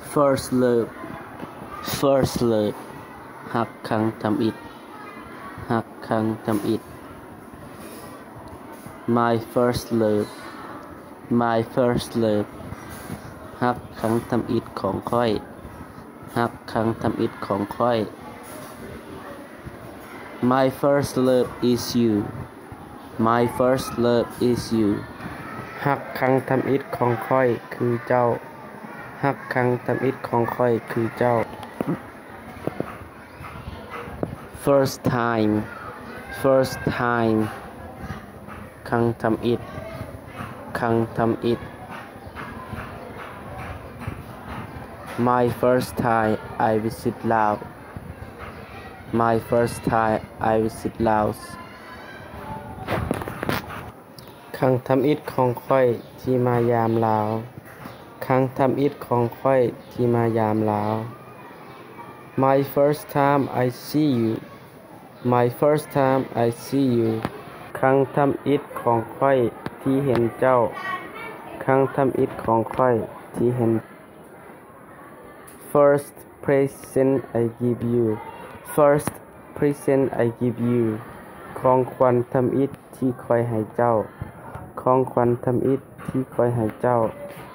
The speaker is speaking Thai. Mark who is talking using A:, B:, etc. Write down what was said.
A: first love first love ฮักครั้งทำอิฐฮักครั้งทำอิฐ my first love my first love ฮักครั้งทำอิฐของค่อยฮักครั้งทำอิฐของค่อย my first love is you my first love is you ฮักครั้งทำอิฐของค่อยคือเจ้าฮักครั้งทำอิฐของค่อยคือเจ้า first time first time ครั้งทำอิฐครั้งทำอิฐ my first time I visit Laos my first time I visit Laos ครั้งทำอิฐของค่อยที่มายามลาวครั้งทำอิฐของค่อยที่มายามลาว my first time I see you my first time I see you ครั้งทำอิฐของค่อยที่เห็นเจ้าครั้งทำอิฐของค่อยที่เห็น first present I give you first present I give you ของขวัญทำอิฐที่ค่อยให้เจ้าของขวัญทำอิฐที่ค่อยให้เจ้า